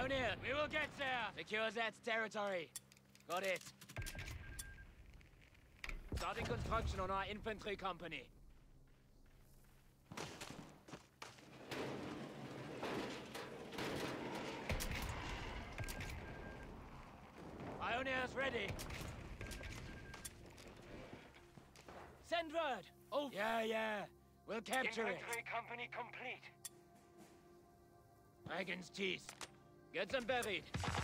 Pioneer, we will get there. Secure that territory. Got it. Starting construction on our infantry company. Pioneers ready. Send word. Oh, yeah. We'll capture it. Infantry company complete. Dragon's teeth. Get them buried.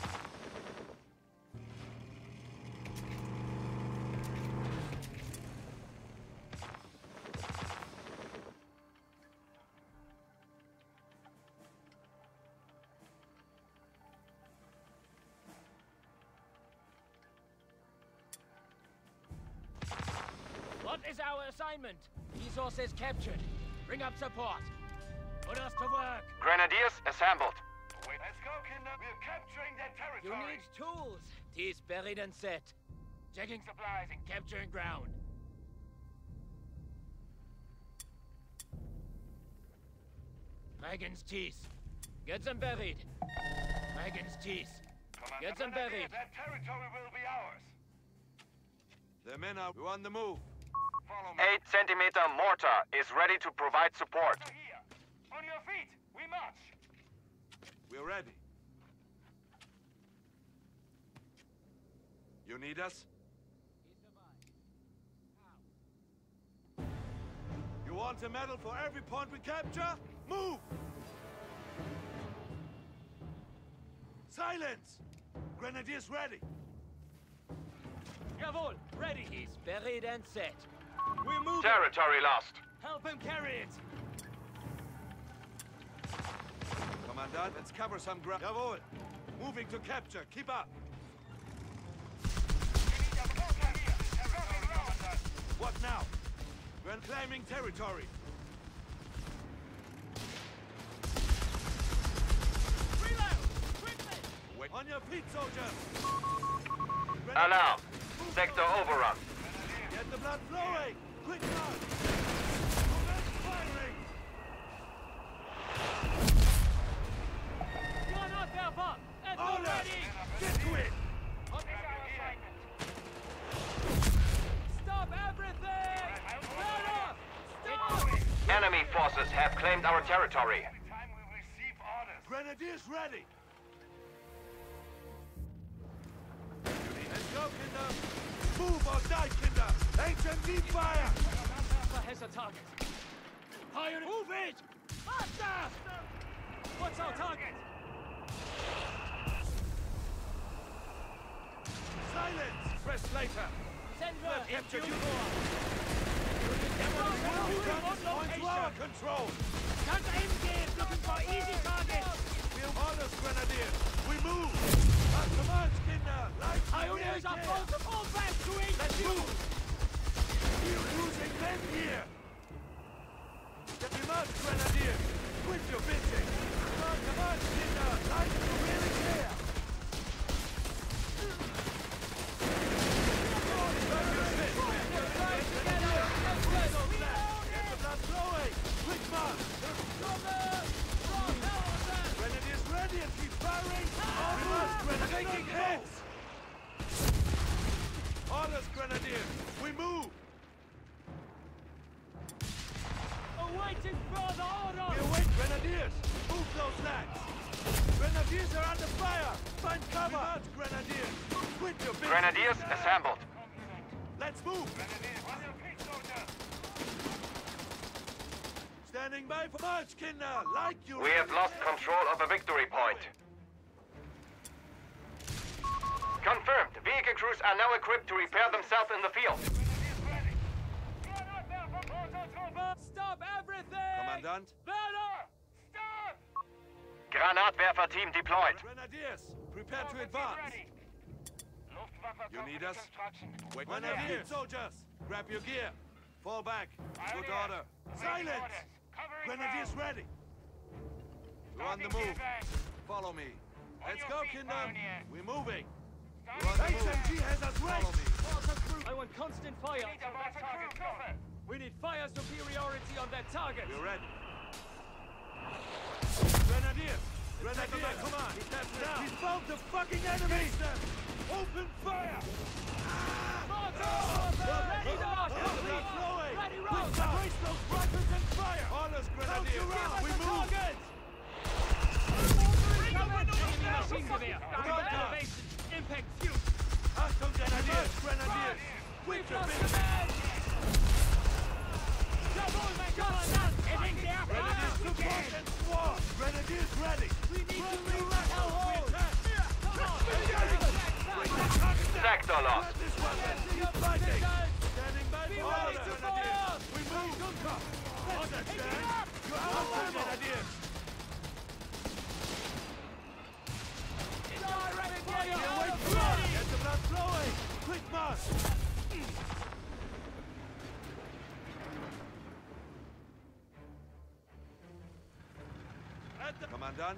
What is our assignment? Resources captured. Bring up support. Put us to work. Grenadiers assembled. Wait, let's go, Kinder. We're capturing that You territory. need tools. Teeth buried and set. Checking supplies and capturing ground. Dragon's teeth. Get them buried. Dragon's teeth. Get them buried. That territory will be ours. The men are on the move. Follow me. 8-centimeter mortar is ready to provide support. Here. On your feet. We march. We're ready. You need us? You want a medal for every point we capture? Move! Silence! Grenadiers ready! Jawohl, ready. He's buried and set. We're moving. Territory lost. Help him carry it. Commandant, let's cover some ground. Jawohl! Moving to capture. Keep up! What now? We're claiming territory. Reload! Quickly! Wait. On your feet, soldiers! Alarm. Sector overrun. Get the blood flowing! Quick march! Commence firing! You are not there, Bob! Let's go Orders! ready! Get to it! Stop everything! Turn off! Stop! Enemy forces have claimed our territory. Every time we receive orders. Grenadiers ready! Let's go, Kinder! Move or die, Kinder! HMG fire! Alpha has a target. Pioneer, move it! Faster! What's our target? Silence! Press later! Send word in Capture due you. course. Point to our control! Guns engaged, looking for easy targets. We'll orders, Grenadiers! We move! Our commands, Kinder! Like Pioneers are full to fall back to Let's HQ. move! We're losing men here! Get him out, Grenadiers! Quit your bitching! Our commands, Kinder! Like you really care! Get the blood flowing! Quick march! Grenadiers ready and keep firing! Orders, Grenadiers! Heads! Orders, Grenadiers! We move! Awaiting further We orders. await Grenadiers! Move those lads! Grenadiers are under fire! Find cover! March, Grenadiers! Quit your business! Grenadiers assembled. Let's move! Grenadiers, on your feet, soldiers. Standing by for march, Kinder! Like you... We have lost control of a victory point. Confirmed. Vehicle crews are now equipped to repair themselves in the field. Grenadiers ready. You're not there for prototype. Stop everything. Commandant? Werner! Stop! Granatwerfer team deployed. Grenadiers! Prepare to Offensive advance! ready. Luftwaffe You need company us? construction. Wait, Grenadiers! Soldiers! Grab your gear! Fall back! Good Pioneer, order! awaiting Silence! orders. Covering Grenadiers ground. ready! We're on the Starting move! advance. Follow me! On Let's your go, feet, Kinder! Pioneer. We're moving! Starting We're on the advance. HMG has us Follow ready! me. I want constant fire. Need a right target cover. We need fire superiority on that target. We're ready! Grenadiers! Grenadier, come on! He's found the fucking enemy! Open fire! Ready, Dodge! Ready, roll! Brace those rifles and fire! Orders, Grenadier! We move! Enemy machine gewehr! Elevation! Impact fuse! Achtung, Grenadiers! Grenadiers! Quit your business! Jawohl, mein Kommandant! Er hängt der Grenadiers support and swarm! Grenadiers ready! We need to reach hellhole! Sector lost. This one! Keep fighting! Standing by for orders, Grenadiers! We move! Understand? You're out there, Grenadiers! Get the blood flowing! Quick march! At the Commandant?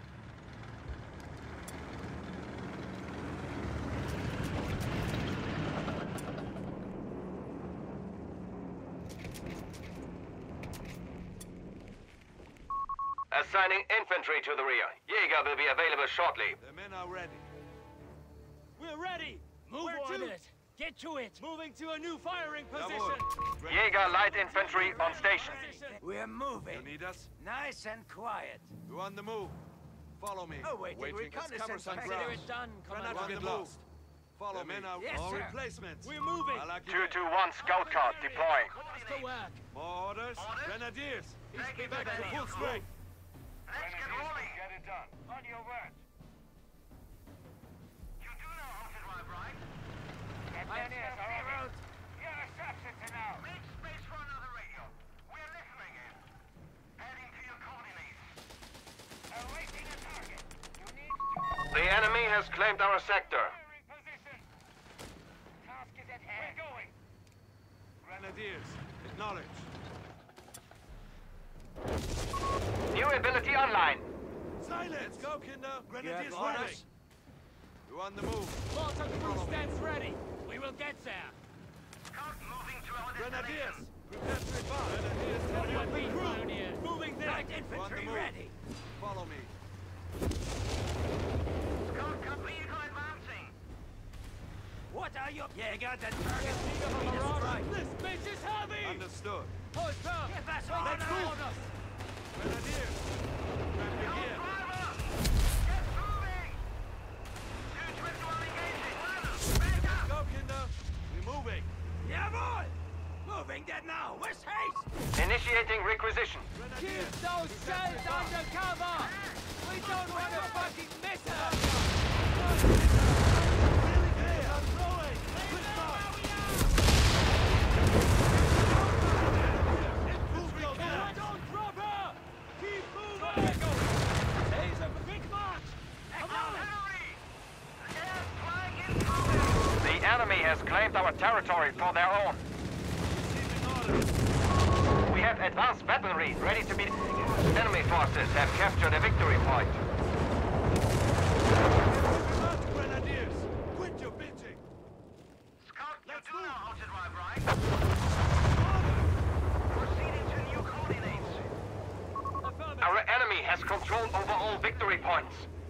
Assigning infantry to the rear. Jaeger will be available shortly. The men are ready. We're ready! Move orders! Get to it! Moving to a new firing Jawohl. position! Jaeger light infantry on station. We're moving. You need us? Nice and quiet. We're on the move. Follow me. Awaiting Let's cover reconnaissance some package. Consider ground. it done, We're Commander. not get lost. Follow me. Yes, More sir. replacements. We're moving! I like it. 221 scout car deploying. To work! More orders. Grenadiers. Be back to full strength. Let's get rolling. Get it done. On your word. You do know how to drive, right? Engineers are on route. You're a substitute now. Make space for another radio. We're listening in. Heading to your coordinates. Awaiting a target. You need to... The enemy has claimed our sector. Firing position. Task is at hand. We're going. Grenadiers. Acknowledge. New ability online. Silence. Go, Kinder. Grenadiers You have moving. orders? We're on the move. Walter crew stands ready! We will get there! Scout moving to our Grenadiers. destination. Prepare to advance. Grenadiers. On heading your up the feet, crew. pioneers! Moving there! Light We're on the infantry move. ready. Follow me. Scout Cup vehicle advancing. What are you? Jäger, the target. This bitch is heavy! Understood. Hold firm! Give us Let's orders. orders! Grenadiers. Grab your gear. Driver! Get moving! 221 engaging. Back up! Go, Kinder. We're moving. Jawohl! Moving there now. With haste. Initiating requisition. Keep Grenadiers. those shells under cover! We don't want to fucking miss her! Really clear. I'm throwing. Quick march. Move those guys. Don't drop her! Keep moving! There's a big march! Artillery! Air flying incoming! The enemy has claimed our territory for their own. Receiving orders. We have advanced weaponry ready to be... Enemy forces have captured a victory point. March, Grenadiers. Quit your bitching. Scout, you Let's do know move. how to drive, right? Orders. Proceeding to new coordinates. Our enemy has control over all victory points.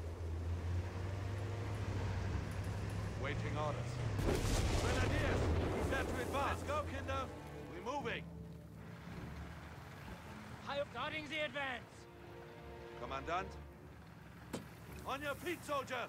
Waiting orders. Grenadiers. Prepare to advance. Let's go, Kinder. We're moving. Starting the advance! Commandant. On your feet, soldiers.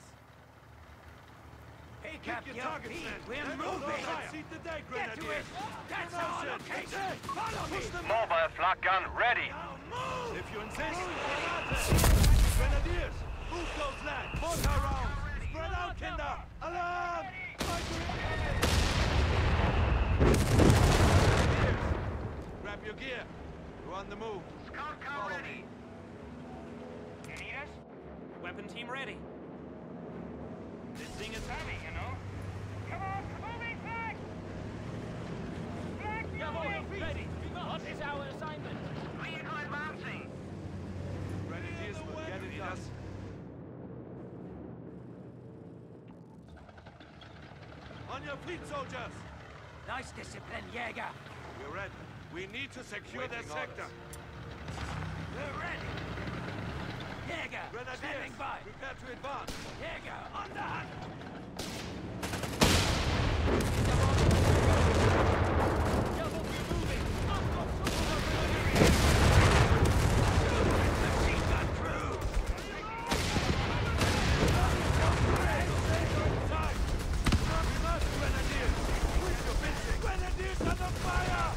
Pick Pick up your your targets, feet. men. We're Let's moving. Seat the day, Get to Grenadiers. it. That's our location. Follow me. Push them. Mobile flak gun ready. Now move. If you insist. Grenadiers. Move those lads. Mortar rounds. Spread out, Kinder. Alarm. Grenadiers. Grab your gear. We're on the move. Scout car Follow ready. me. You need us? Weapon team ready. This thing is heavy, you know? Come on, moving flag! Flag moving! Ready! What is our assignment? Vehicle advancing. Grenadiers will get it done. On your feet, soldiers. Nice discipline, Jäger. We're ready. We need to secure their sector. We're ready. Jäger, Grenadiers, standing by. prepare to advance. Jäger, on the hunt. Jawohl, we're moving. Achtung, Machine gun crew. Time! We must, Grenadiers! Quit your bitching! Grenadiers under fire!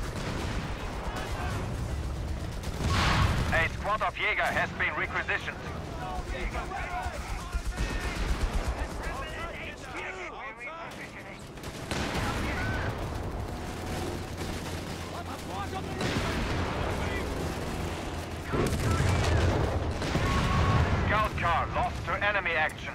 A squad of Jaeger has been requisitioned. Scout car lost to enemy action.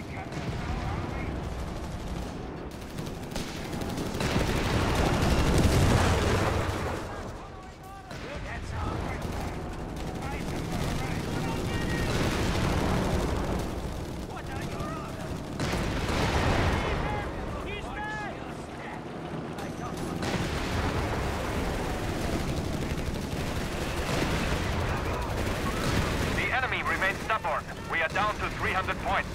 The enemy remains stubborn. We are down to 300 points.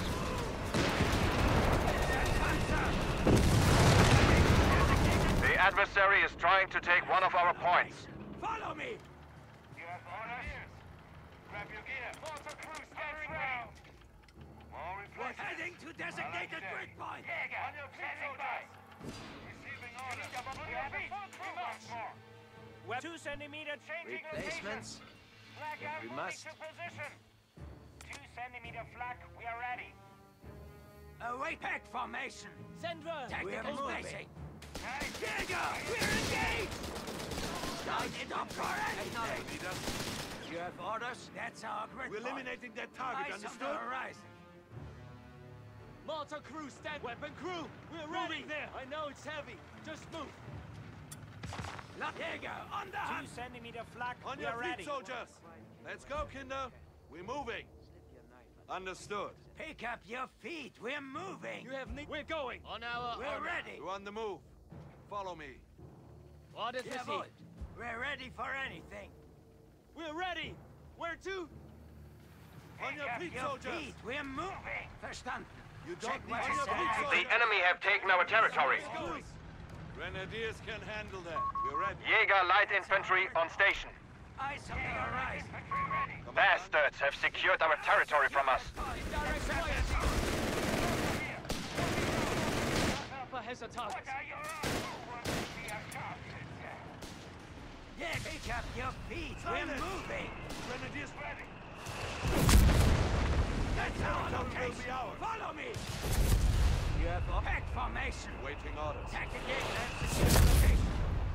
The adversary is trying to take one of our points. Follow me. You have orders? Grab your gear. Mortar crew, stand round. More We're replacements. heading to designated grid point. Jäger, on your feet, soldiers. Receiving orders. We have a full crew once more. 2 centimeter Changing Replacements. location. Flag out, we moving must. to position. 2 centimeter flag, we are ready. Await pack formation. Sandra, Tactical moving. spacing. Jäger, we're engaged. Don't stop for anything. Leader, You have orders? That's our grid we're point. eliminating that target, Eyes on the understood? horizon. Mortar crew, stand. Weapon crew, we're ready. There. I know it's heavy. Just move. Jäger, on the hunt. 2 centimeter flag, On we your are feet, ready. soldiers! Let's go, Kinder! We're moving! Understood. Pick up your feet. We're moving. You have We're going. On our We're order. ready. You're on the move. Follow me. What is this? Jawohl. We're ready for anything. We're ready. Where to? On your Pick up feet, your soldiers! feet. We're moving. Verstanden. You Check don't need what to you your said. feet, The soldiers! enemy have taken our territory. Grenadiers can handle that. We're ready. Jaeger light infantry on station. Eyes on the horizon. Bastards have secured our territory from us. Direct fire. Alpha has a target. Yeah, pick up your feet. Silence. We're moving. Grenadiers ready. That's our Territory will be location. ours. Follow me. You have a pack formation. Waiting orders. Tactical and secure the location.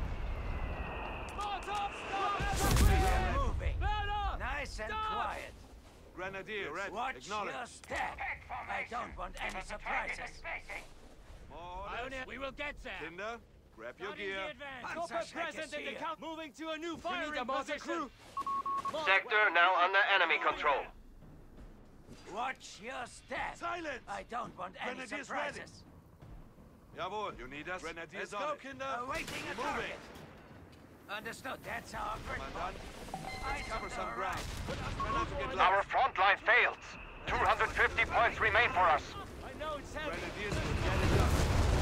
Mortar, We're moving. Louder! Nice and Stop. quiet. Grenadiers ready. Watch Acknowledge. your step. I don't want any surprises. More Pioneer, orders. we will get there. Kinder, grab your Starting gear. the advance. Panzer Corporate Shack present is in the here. count. Moving to a new firing a mortar position. Sector now under enemy control. Watch your step. Silence! I don't want any Grenadiers surprises. Jawohl. You need us? Grenadiers Let's go, Kinder. Awaiting a Moving. target. Understood. That's our grid Commandant, point. Eyes cover on the some ground. horizon. Try not to get Our lost. front line failed. 250 points remain for us. I know it's heavy. Grenadiers will get it done.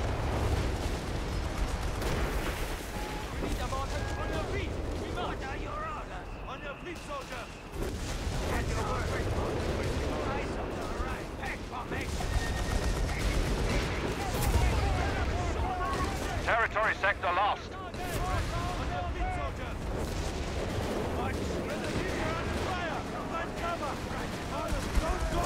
We need a mortar on your feet. We What must. are your orders? On your feet, soldiers! At your word. Eyes on the horizon. Pack formation. Territory sector lost. On your feet, soldiers! Watch Grenadiers are under fire! Find cover! Orders, don't go!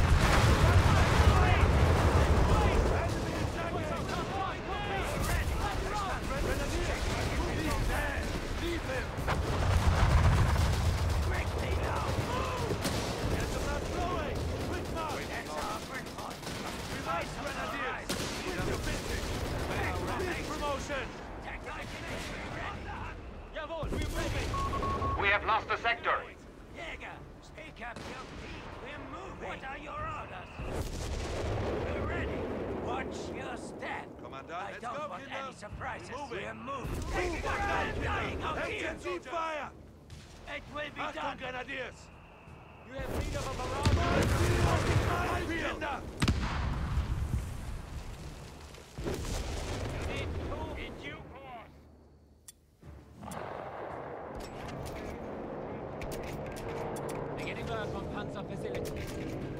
Enemy attacking! Grenadiers! Leave man! Leave him! quickly now. Get them not going! Quick march! That's our grid point. We must, Grenadiers! Quit your bitching! Please, promotion! Jawohl, we're moving. We have lost the sector. Jäger, speak up your feet. We're moving. What are your orders? We're ready. Watch your step. Commandant, I let's don't go, want Kinder. any surprises. We're moving. We're moving. I'm dying out here. Agency fire! It will be Achtung, done. Grenadiers! You have need of a barrage. Finder! You need two. In due course. Beginning work on Panzer facilities.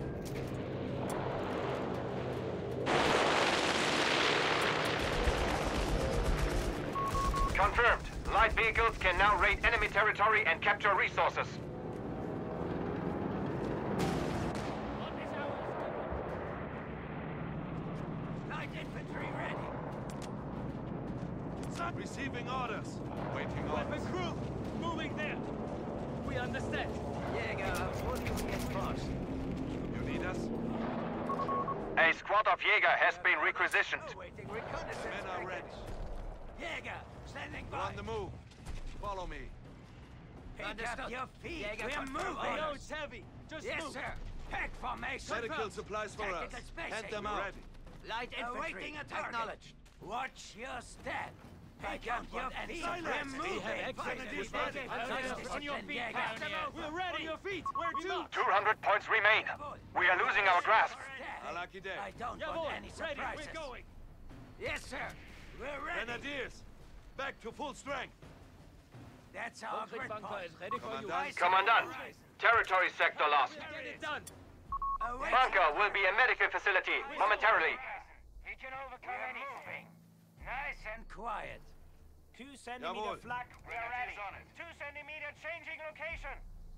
Confirmed. Light vehicles can now raid enemy territory and capture resources. What is our assignment? Light infantry ready. Son, receiving orders. Waiting Weapon orders. crew, moving there. We understand. Jäger, what do you get first? You need us? A squad of Jaeger has been requisitioned. Awaiting reconnaissance. Men are ready. Jäger, standing We're by. on the move. Follow me. Pick up your feet. We're Oh, moving. it's heavy. Just Yes, move. sir. Pack formation. Medical supplies for us. Tactical spacing. Hand them We're out. ready. Light infantry. Awaiting a target. Acknowledged. Watch your step. Pick up your feet. Silence. We're We moving. have access Finally, to ready. Panzers. On your feet, Pioneer. We're ready. On your feet. Where to? 200 points remain. We are losing our grasp. A lucky day. I don't Jawohl. want any Ready. surprises. We're going. Yes, sir. We're ready. Grenadiers, back to full strength. That's our Concrete grid bunker point. is ready for you. Commandant. Commandant, territory sector lost. We'll get it done. Awaiting Bunker will be a medical facility momentarily. He can overcome anything. Nice and quiet. 2 Jawohl. centimeter flak. we are ready. 2 centimeter changing location.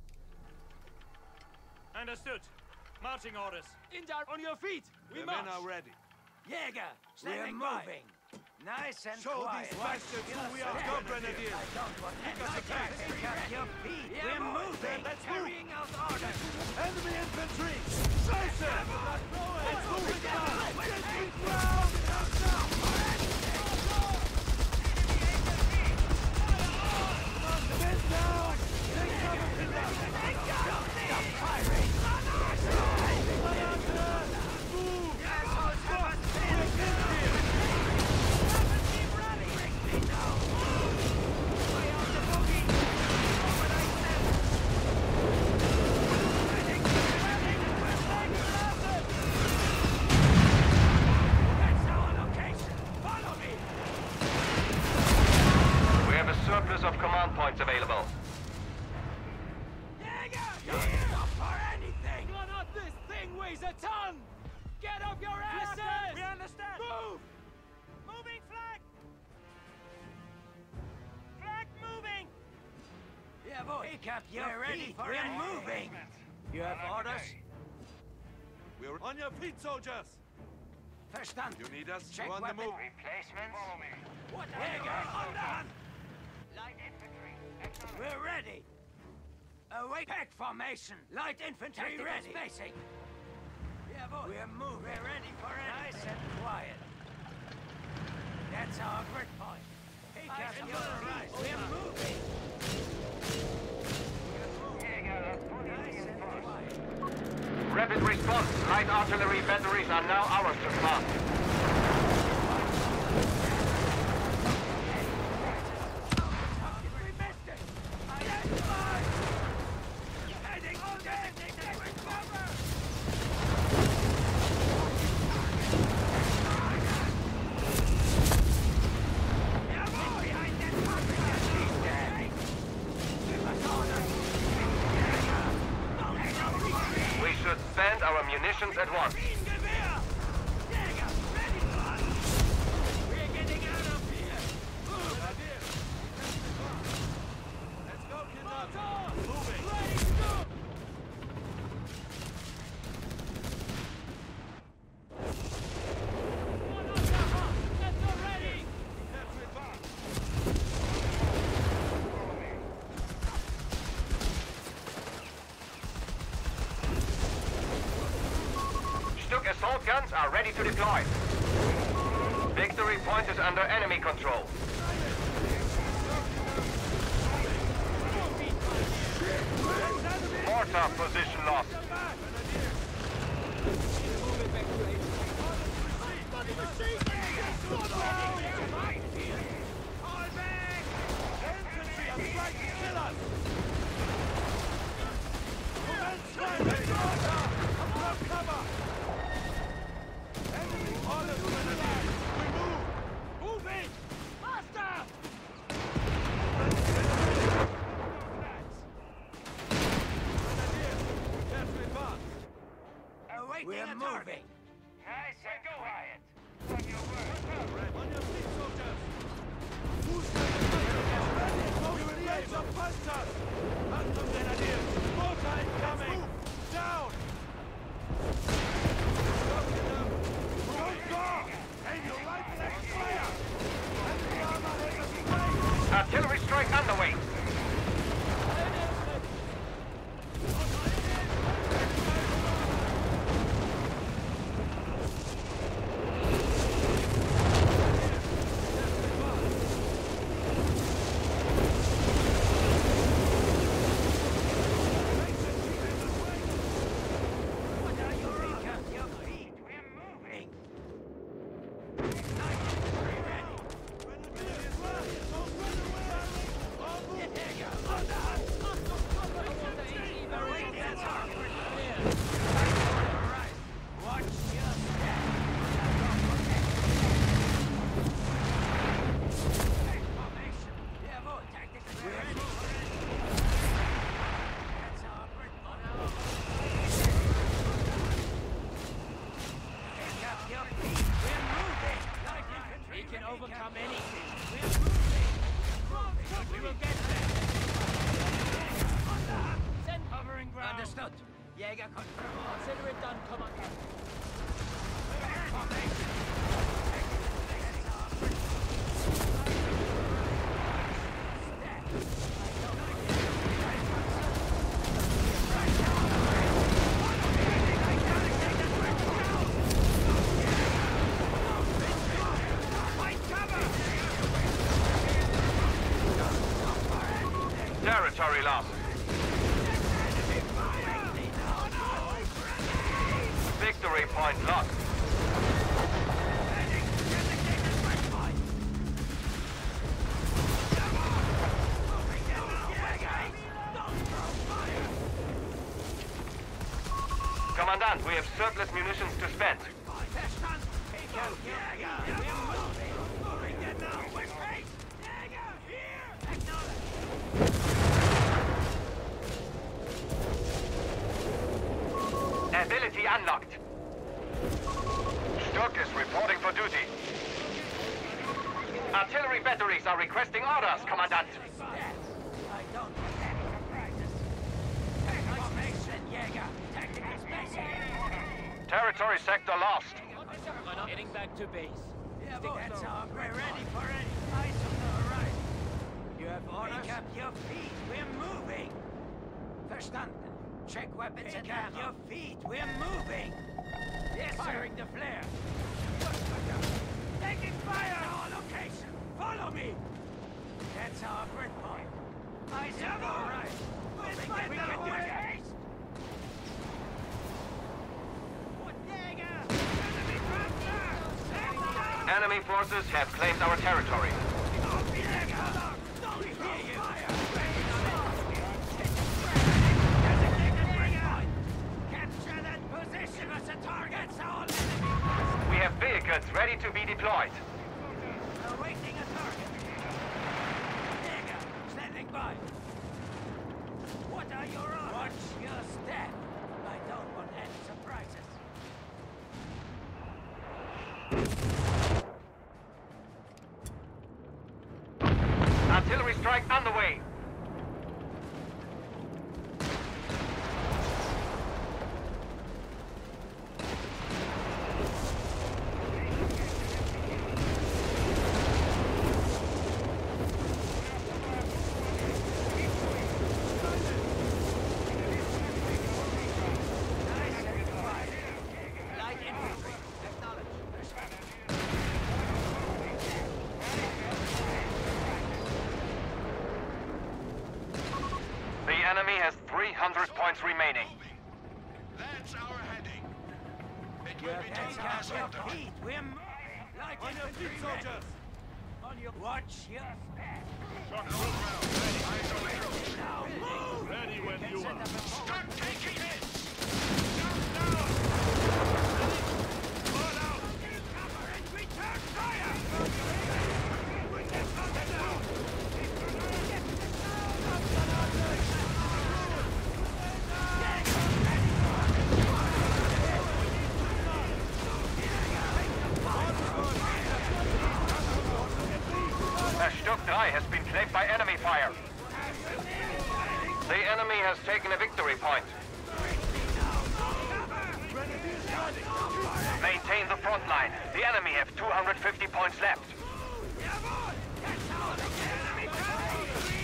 Understood. Marching orders. Indar, on your feet. We The march. men are ready. Jäger, we're Standing by. moving. Nice and Show quiet. these bastards who we are. Yes, Go, sir. Grenadiers. I don't want any us a surprises. Pick up your feet. We're moving. Then let's move. Carrying out orders. Enemy infantry! Scheiße! It's moving now! Get me ground! Men down! Take cover, Kinder! Stop firing. Move! Assholes have us pinned. Keep running. Bring me down. Way out the boogie. What I said. Running. We're staying grounded. That's our location. Follow me. We have a surplus of command points available. Jäger, don't stop for anything. This thing weighs a ton. Get up your asses. We understand. Move. Moving flag. Flag moving. Yeah, boy. Pick up your feet. We're moving. You have orders? We're on your feet, soldiers! Verstanden. You need us? Check We're on the weapon. move. Replacements. Follow me. What Jäger, on the hunt. Light infantry. Excellent. We're ready. Await pack formation. Light infantry ready. Spacing. Yeah, boy. We're moving. We're ready for it. Nice and quiet. That's our grid point. Pick up your feet. We're moving. Jäger, Nice and quiet. Rapid response. Light artillery batteries are now ours to command. We missed it. Identify. Heading on deck. Take cover. Yeah, boy. Behind that bunker. He's dead. Give us orders. We should spend our munitions at once. Maschinengewehr! Jäger, ready to hunt! We're getting out of here! Grenadiers! Let's go, Kinder! Moving! Ready to go. One on the hunt. Let's go ready. Prepare to advance! Stuck assault guns are ready to deploy. Victory point is under enemy control. Mortar position lost. Infantry are trying to kill us! Commence strike underway. Overcome anything. We're moving. We will get there. Send hovering ground. Understood. Jäger confirmed. Consider it done, Commander. Territory lost. Victory point lost. Commandant, we have surplus munitions to spend. Ability unlocked. Stuck is reporting for duty. Artillery batteries are requesting orders, Commandant. I don't want any surprises. Formation, Jäger. Tactical spacing. Territory sector lost. Getting back to base. That's all. We're ready for it. Eyes on the horizon. You have orders? Pick up your feet. We're moving. Verstanden. Check weapons and have your feet. We're moving. Yes, firing the flare. Taking fire on all location. Follow me. That's our grid point. Eyes on the horizon. We can do that. Enemy forces have claimed our territory. We have vehicles ready to be deployed. Awaiting a target. Jäger, standing by. What are your orders? Watch your step. I don't want any surprises. Artillery strike underway. The enemy has 300 points remaining. That's our heading. It will be That's done as our ordered. feet. We're like On your feet, soldiers! On your watch your step. Eyes on the troops. Now move. Ready when you are. Start taking hits! Fall out! Cover and return fire. Stuck 3 has been claimed by enemy fire. The enemy has taken a victory point. Maintain the front line. The enemy have 250 points left. That's all. Enemy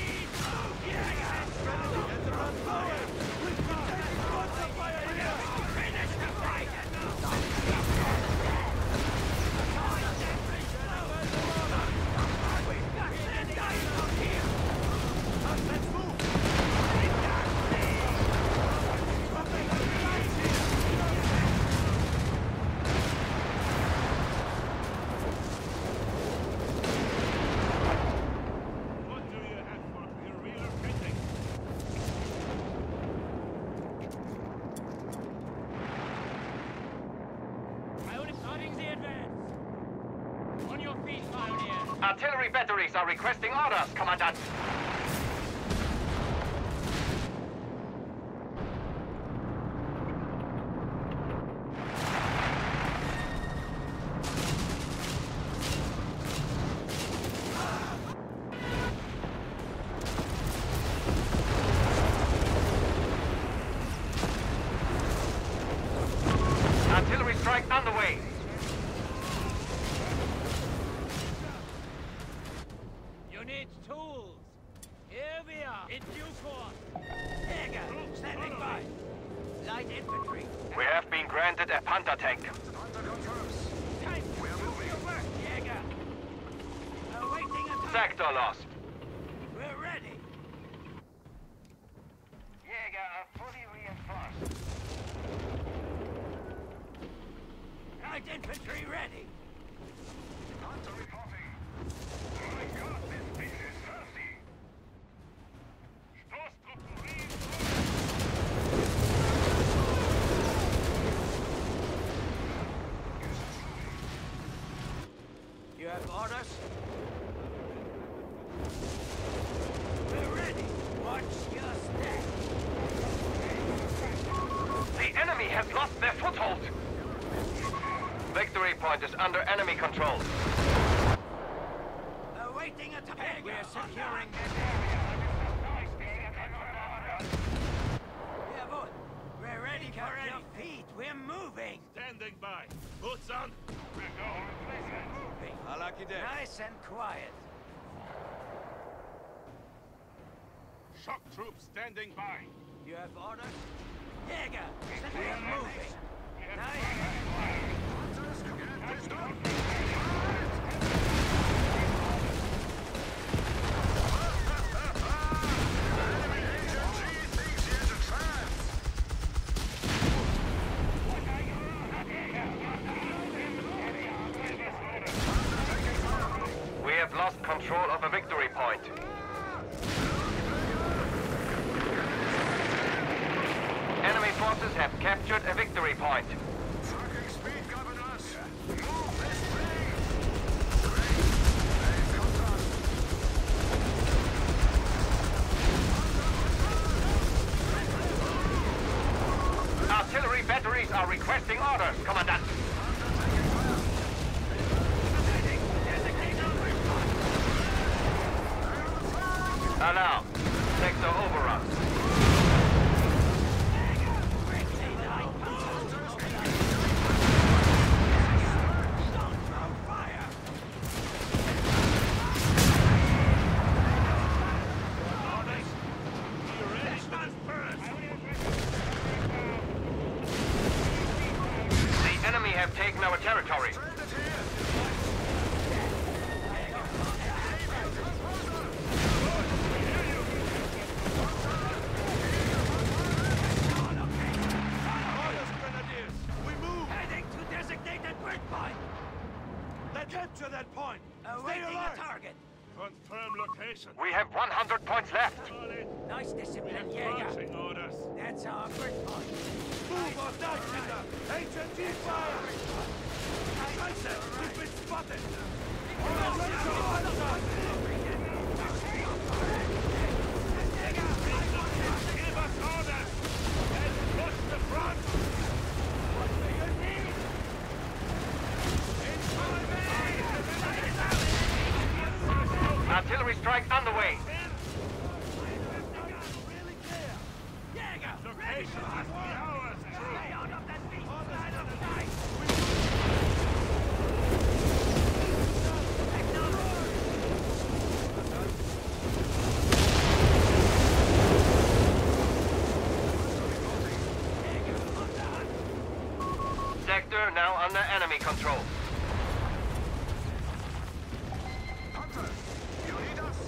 Artillery batteries are requesting orders, Commandant. Artillery strike on the way. You need tools. Here we are, in due course. Jäger, standing by. Light infantry. We have been granted a Panther tank. Tank, we're moving. Jäger. Awaiting attack. Sector lost. We're ready. Jäger are fully reinforced. Light infantry ready. Hunter reporting. My God, this place is thirsty. Stoßtruppen reinforced. You have orders? We're ready. Watch your step. The enemy has lost their foothold. Victory point is under enemy control. Awaiting attack. We're securing Jawohl. We're ready for any feet. We're moving. Standing by. Boots on. Moving. Nice and quiet. Shock troops standing by. You have orders? Jäger, we're moving. Nice and quiet. We have lost control of a victory point. Enemy forces have captured a victory point. Trucking speed governors. Move this thing. Great. They've got us. Artillery batteries are requesting orders, Commandant. Alarm. Sector overrun. The enemy have taken our territory. Orders, grenadiers. We move. Heading to designated breakpoint. Let's capture that point. Stay Awaiting a alert. target. Confirm location. We have 100 points left. Nice discipline, Jäger. orders. That's our breakpoint. Move or die, Kinder. HMG fire. Scheiße, we've been spotted. Orders ready to Panzer. Give us orders. And push the front. What do you need? Artillery strike on the way. Really clear. Jäger, ready Location for must be ours, true. Stay out of that beast line of sight. Sector now under enemy control. Hunter, you need us?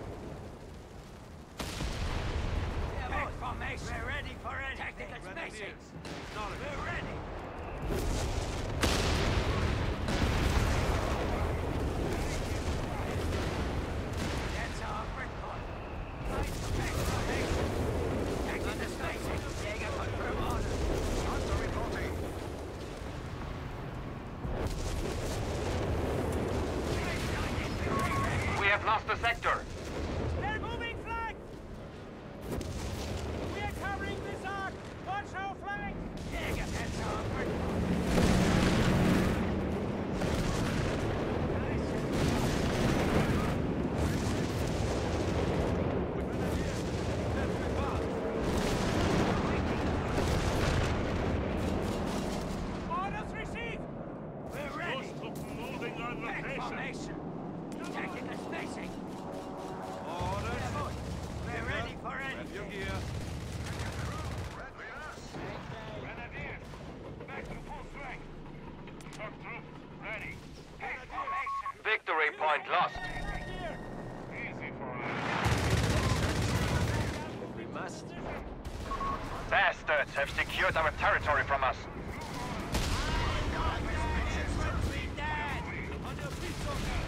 Back formation. We're ready for anything. Tactical spacing. We're ready. That's our breakpoint. Right back formation. Tactical spacing. Jäger, confirm orders. Hunter reporting. Light infantry the sector. They're moving flank! We are covering this arc! Watch our flank! Jäger, that's our first. Orders received! We're ready. Moving on Back location. formation. Taking the spacing. Orders. We're ready for Have your anything. gear. Grenadiers, back to full strength. Shock troops, ready. Back formation. Victory point lost. Easy for us. We must. Bastards have secured our territory from us. Infantry dead. On your feet, soldier.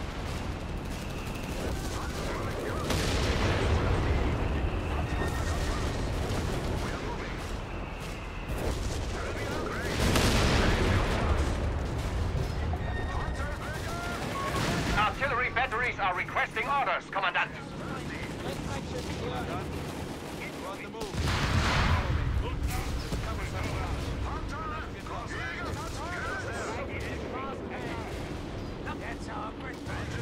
Artillery batteries are requesting orders, Commandant. We're on the move. Cover some ground. That's our first.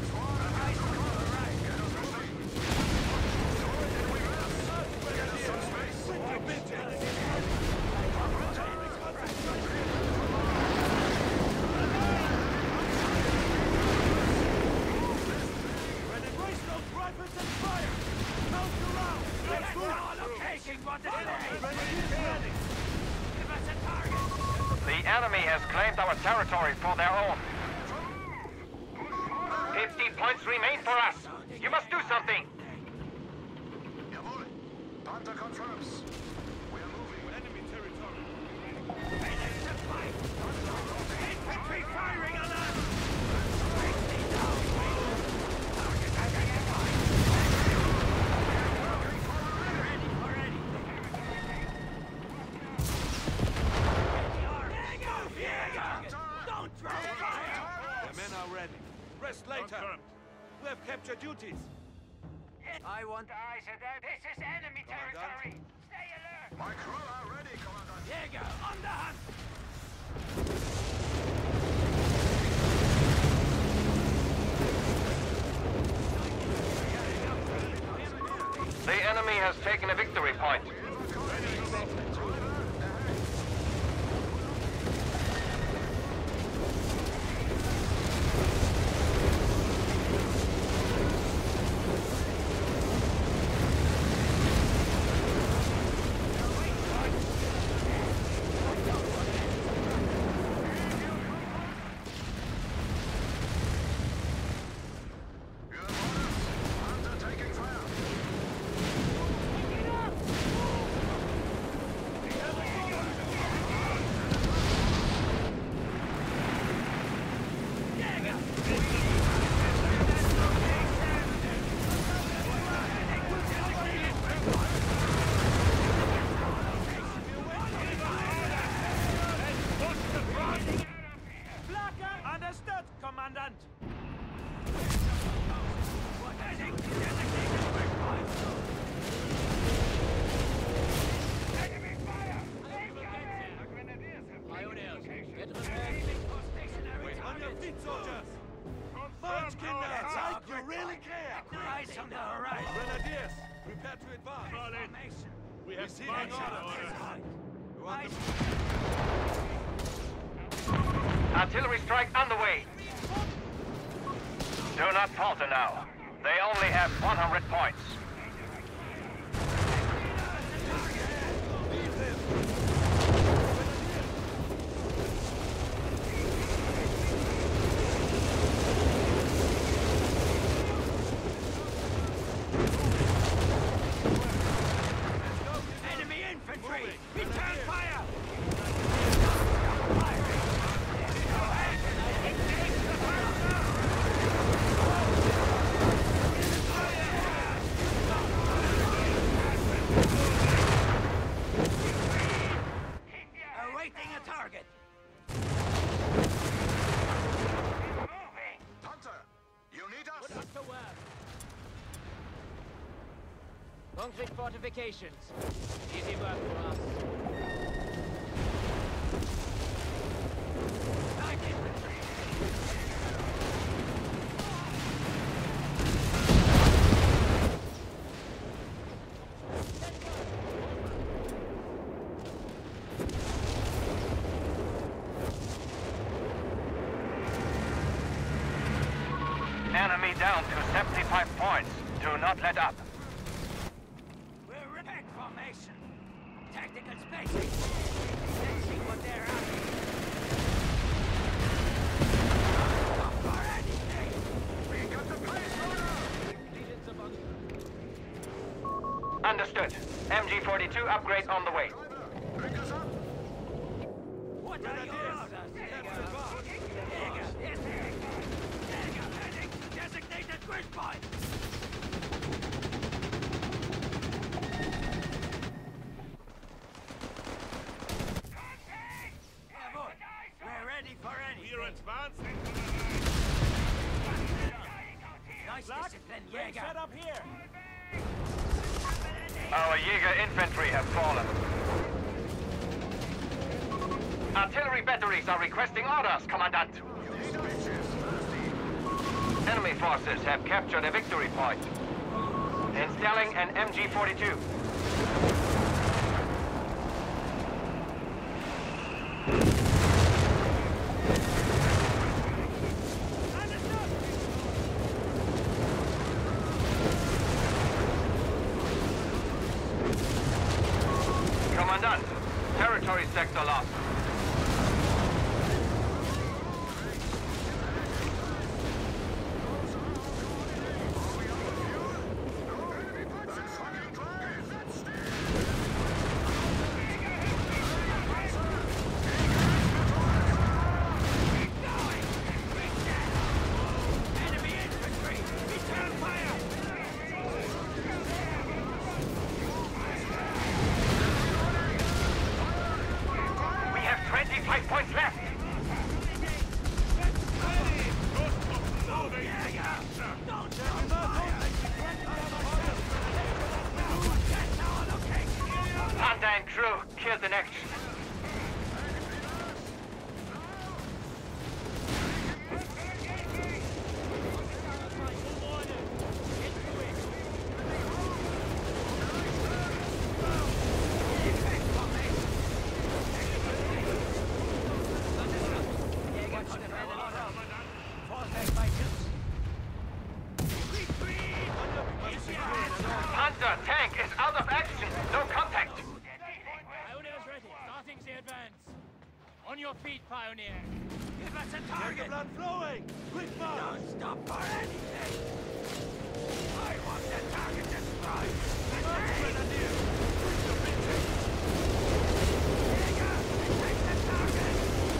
Embrace those rifles and fire! Mount around! Let's move! Location for the Grenadiers ready! Give us a target. The enemy has claimed our territory for their own. 50 points remain for us. You must do something. Jawohl. Panther confirms. We are moving. Enemy territory. Infantry firing on us. Ready for anything. Don't throw fire. The men are ready. Rest later. Confirmed. We have captured duties. I want eyes at that. This is enemy territory. Stay alert. My crew are ready, Commandant. Jäger, on the hunt. The enemy has taken a victory point. You have orders. Panther taking fire. Understood, Commandant. Enemy fire! Grenadiers have taken the location. On your feet, soldiers. March, Kinder. Zeig you really care. Eyes on the horizon. Grenadiers, prepare to advance. Formation. We have seen an order. Go on the Artillery strike underway. Do not falter now. They only have 100 points. Enemy infantry. Return fire. Concrete fortifications. Easy work for us. Light infantry! Enemy down to 75 points. Do not let up. We're in pack formation. Tactical spacing. Let's see what they're after. Stop for anything! We got the place loader! Understood. MG42 upgrade on the way. Pick us up! What are your orders? Jäger! Yes, Jäger heading to designated grid point! Jawohl. We're ready for anything. We're advancing. Nice discipline, Jäger. Set up here. Our Jäger infantry have fallen. Artillery batteries are requesting orders, Commandant. These bitches thirsty! Enemy forces have captured a victory point. Installing an MG42. Commandant, territory sector lost. Enemy infantry! Return fire! We have 25 points left. Don't turn fire! That's our location! Panda and crew killed in action. Panther tank is out of action. No contact. Pioneers ready. Starting the advance. On your feet, Pioneer. Give us a Get the target! blood flowing. Quick march. Don't stop for anything! I want the target destroyed! Grenadier. Quit your bitching. Jäger! Take the target!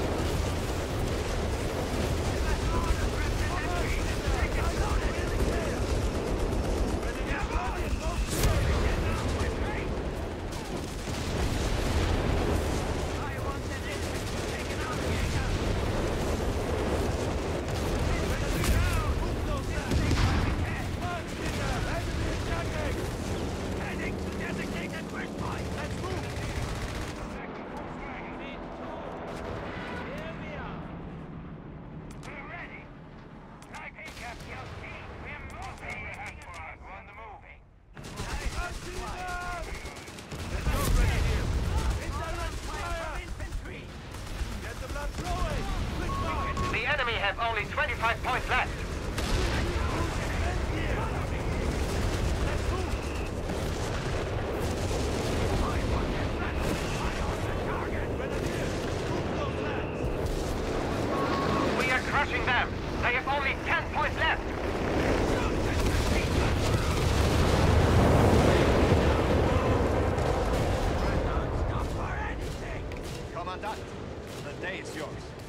Give us orders, representative! Take it loaded! I want the infantry taken out, Jäger! Heading to designated grid point! Let's move! Here we are. We're ready! Like pick up your feet! We're moving! We're on the moving! Let's go, Grenadier. Fire! Infantry! Get the blood flowing. Quick march. The enemy have only 25 points left. We are crushing them. They have only 10 points left. Don't stop for anything! Commandant, the day is yours.